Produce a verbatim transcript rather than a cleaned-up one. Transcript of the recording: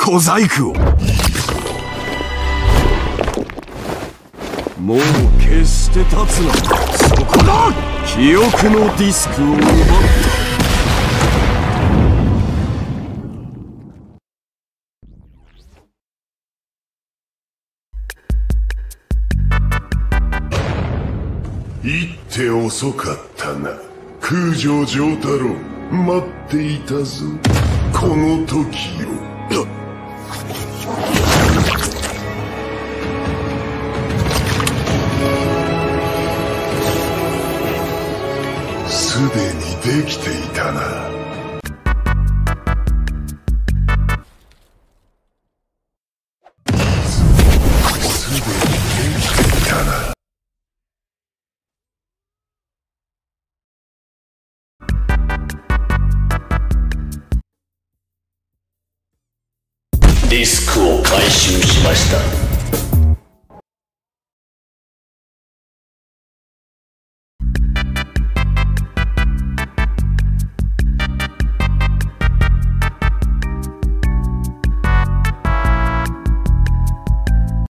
小細工を。もう決して立つな。そこだ。記憶のディスクを奪った。 言って遅かったな。空城城太郎、待っていたぞ、この時を。すでにできていたな。すでにできていたな。 ディスクを回収しました。